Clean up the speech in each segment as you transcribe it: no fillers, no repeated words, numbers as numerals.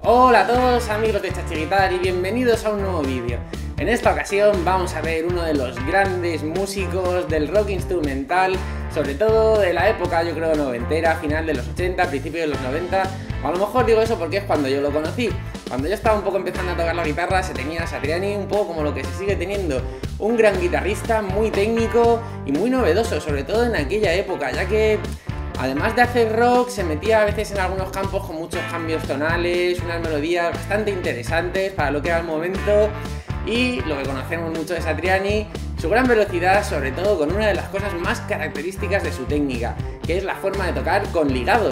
Hola a todos amigos de Chachi y bienvenidos a un nuevo vídeo. En esta ocasión vamos a ver uno de los grandes músicos del rock instrumental, sobre todo de la época, yo creo, noventera, final de los 80, principio de los 90. O a lo mejor digo eso porque es cuando yo lo conocí. Cuando yo estaba un poco empezando a tocar la guitarra se tenía a Satriani un poco como lo que se sigue teniendo, un gran guitarrista, muy técnico y muy novedoso, sobre todo en aquella época, ya que además de hacer rock, se metía a veces en algunos campos con muchos cambios tonales, unas melodías bastante interesantes para lo que era el momento. Y lo que conocemos mucho de Satriani, su gran velocidad, sobre todo con una de las cosas más características de su técnica, que es la forma de tocar con ligados.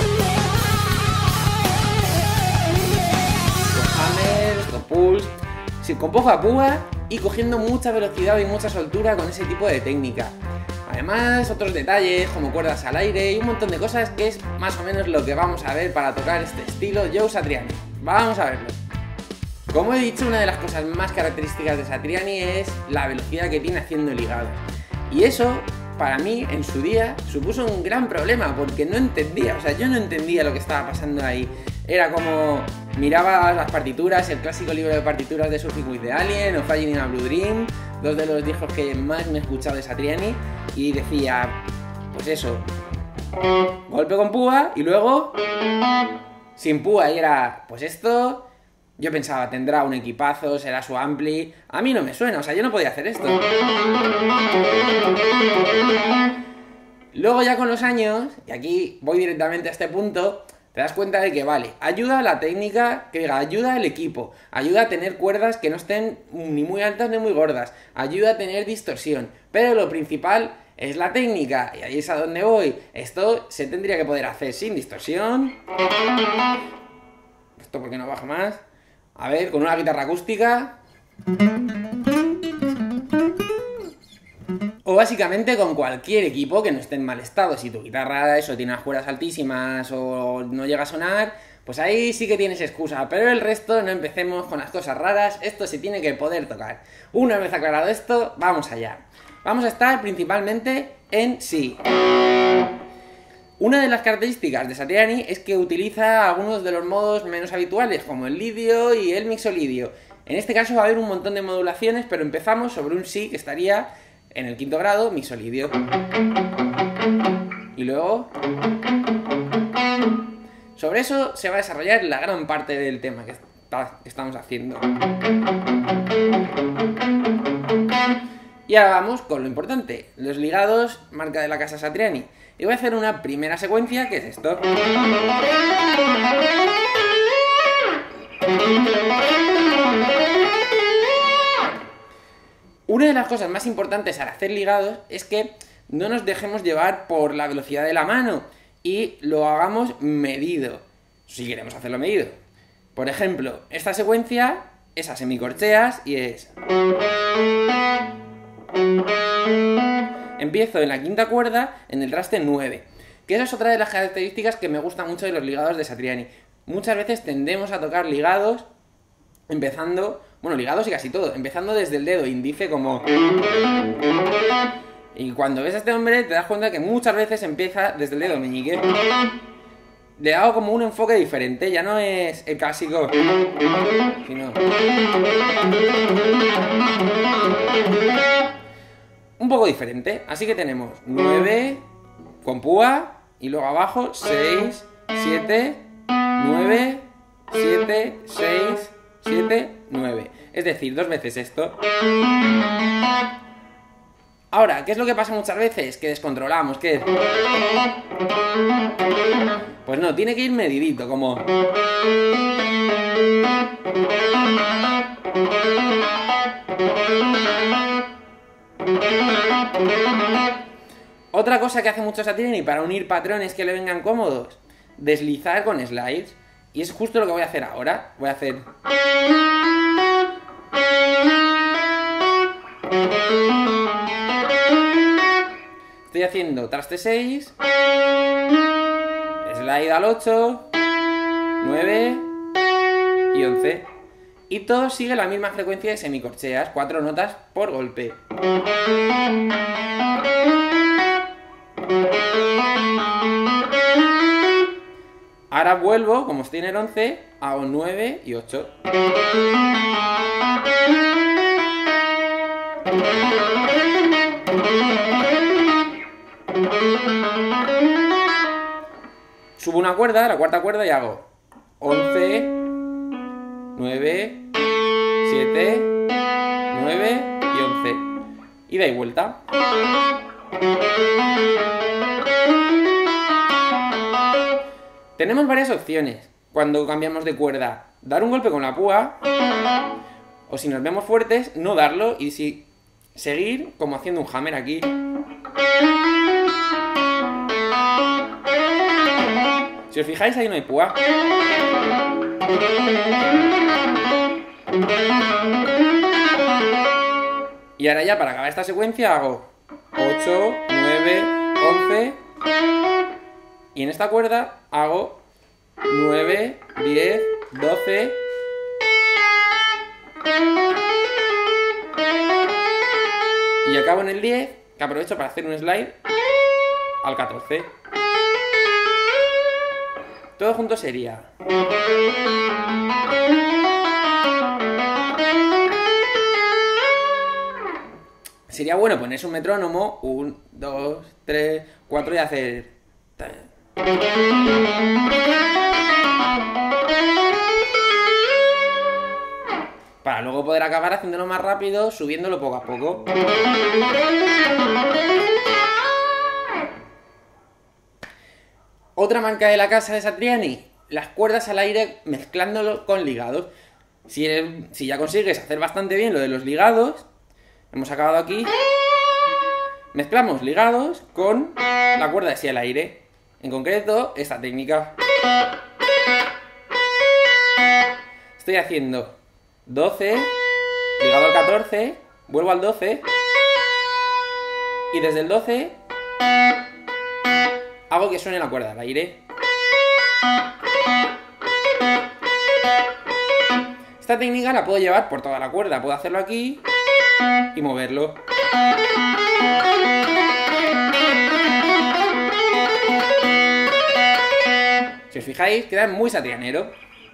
Con hammers, con pulse, con poca púa y cogiendo mucha velocidad y mucha soltura con ese tipo de técnica. Además, otros detalles como cuerdas al aire y un montón de cosas que es más o menos lo que vamos a ver para tocar este estilo Joe Satriani. Vamos a verlo. Como he dicho, una de las cosas más características de Satriani es la velocidad que tiene haciendo ligados. Y eso, para mí, en su día, supuso un gran problema porque no entendía, yo no entendía lo que estaba pasando ahí. Era como miraba las partituras, el clásico libro de partituras de Surfing with the Alien o Flying in a Blue Dream, dos de los discos que más me he escuchado de Satriani, y decía, pues eso, golpe con púa y luego sin púa, y era, pues esto. Yo pensaba, tendrá un equipazo, será su ampli. A mí no me suena, yo no podía hacer esto. Luego ya con los años, y aquí voy directamente a este punto, te das cuenta de que vale, ayuda a la técnica, que diga, ayuda al equipo, ayuda a tener cuerdas que no estén ni muy altas ni muy gordas, ayuda a tener distorsión, pero lo principal es la técnica, y ahí es a donde voy. Esto se tendría que poder hacer sin distorsión. Esto porque no baja más. A ver, con una guitarra acústica. O básicamente con cualquier equipo que no esté en mal estado. Si tu guitarra tiene unas cuerdas altísimas o no llega a sonar, pues ahí sí que tienes excusa. Pero el resto, no empecemos con las cosas raras. Esto se tiene que poder tocar. Una vez aclarado esto, vamos allá. Vamos a estar principalmente en Si. Una de las características de Satriani es que utiliza algunos de los modos menos habituales, como el lidio y el mixolidio. En este caso va a haber un montón de modulaciones, pero empezamos sobre un Si que estaría en el quinto grado, mixolidio. Y luego, sobre eso se va a desarrollar la gran parte del tema que estamos haciendo. Y ahora vamos con lo importante, los ligados, marca de la casa Satriani. Y voy a hacer una primera secuencia, que es esto. Una de las cosas más importantes al hacer ligados es que no nos dejemos llevar por la velocidad de la mano y lo hagamos medido, si queremos hacerlo medido. Por ejemplo, esta secuencia es a semicorcheas y es... Empiezo en la quinta cuerda en el traste 9, que esa es otra de las características que me gusta mucho de los ligados de Satriani. Muchas veces tendemos a tocar ligados empezando, ligados y casi todo, empezando desde el dedo índice como... Y cuando ves a este hombre te das cuenta que muchas veces empieza desde el dedo meñique. Le hago como un enfoque diferente, ya no es el clásico, sino... un poco diferente, así que tenemos 9 con púa y luego abajo 6, 7, 9, 7, 6, 7, 9. Es decir, dos veces esto. Ahora, ¿qué es lo que pasa muchas veces? Que descontrolamos, ¿qué es? Pues no, tiene que ir medidito, como... Otra cosa que hace mucho Satriani para unir patrones que le vengan cómodos, deslizar con slides. Y es justo lo que voy a hacer ahora. Voy a hacer... Estoy haciendo traste 6, slide al 8, 9 y 11. Y todo sigue la misma frecuencia de semicorcheas, 4 notas por golpe. Ahora vuelvo, como estoy en el 11, hago 9 y 8. Subo una cuerda, la cuarta cuerda, y hago 11, 9, 7, 9 y 11. Y da vuelta. Tenemos varias opciones cuando cambiamos de cuerda. Dar un golpe con la púa, o si nos vemos fuertes, no darlo y seguir como haciendo un hammer aquí. Si os fijáis, ahí no hay púa. Y ahora ya, para acabar esta secuencia, hago 8, 9, 11... Y en esta cuerda hago 9, 10, 12... Y acabo en el 10, que aprovecho para hacer un slide al 14. Todo junto sería... Sería bueno ponerse un metrónomo, 1, 2, 3, 4 y hacer... Para luego poder acabar haciéndolo más rápido, subiéndolo poco a poco. Otra marca de la casa de Satriani, las cuerdas al aire mezclándolo con ligados. Si ya consigues hacer bastante bien lo de los ligados, hemos acabado aquí. Mezclamos ligados con la cuerda así al aire. En concreto, esta técnica. Estoy haciendo 12, ligado al 14, vuelvo al 12 y desde el 12 hago que suene la cuerda al aire. Esta técnica la puedo llevar por toda la cuerda, puedo hacerlo aquí y moverlo. Si os fijáis, queda muy satrianero.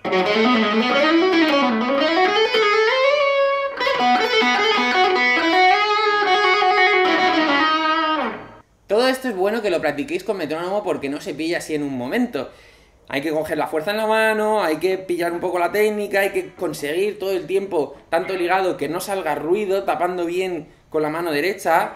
Todo esto es bueno que lo practiquéis con metrónomo porque no se pilla así en un momento. Hay que coger la fuerza en la mano, hay que pillar un poco la técnica, hay que conseguir todo el tiempo tanto ligado que no salga ruido, tapando bien con la mano derecha.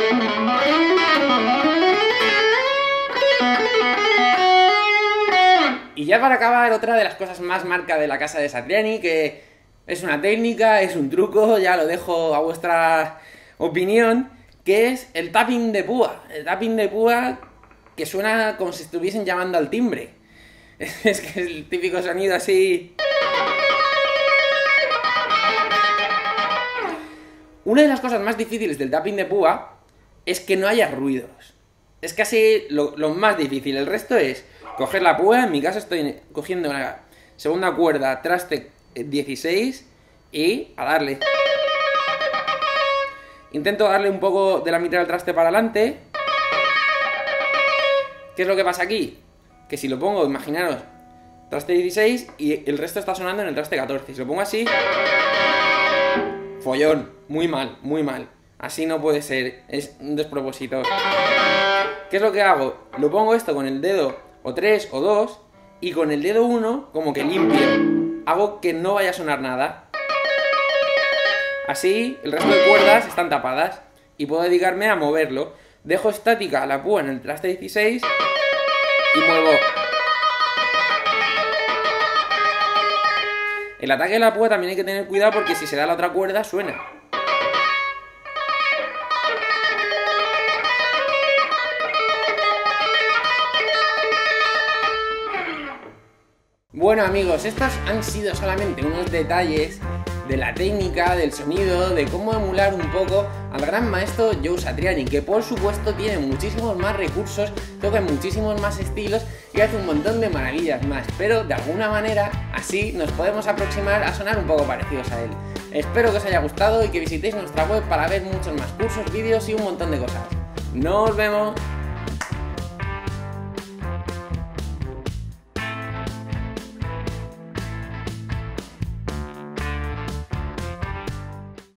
Y ya para acabar, otra de las cosas más marca de la casa de Satriani, que es una técnica, es un truco, ya lo dejo a vuestra opinión, que es el tapping de púa. El tapping de púa que suena como si estuviesen llamando al timbre. Es que es el típico sonido así. Una de las cosas más difíciles del tapping de púa es que no haya ruidos. Es casi lo más difícil. El resto es coger la púa. En mi caso estoy cogiendo una segunda cuerda, traste 16 y a darle. Intento darle un poco de la mitad del traste para adelante. ¿Qué es lo que pasa aquí? Que si lo pongo, imaginaros, traste 16 y el resto está sonando en el traste 14. Si lo pongo así, follón, muy mal, muy mal. Así no puede ser, es un despropósito. ¿Qué es lo que hago? Lo pongo esto con el dedo o 3 o 2 y con el dedo 1 como que limpio. Hago que no vaya a sonar nada. Así el resto de cuerdas están tapadas y puedo dedicarme a moverlo. Dejo estática la púa en el traste 16 y muevo. El ataque de la púa también hay que tener cuidado porque si se da la otra cuerda suena. Bueno amigos, estos han sido solamente unos detalles de la técnica, del sonido, de cómo emular un poco al gran maestro Joe Satriani, que por supuesto tiene muchísimos más recursos, toca muchísimos más estilos y hace un montón de maravillas más, pero de alguna manera así nos podemos aproximar a sonar un poco parecidos a él. Espero que os haya gustado y que visitéis nuestra web para ver muchos más cursos, vídeos y un montón de cosas. ¡Nos vemos!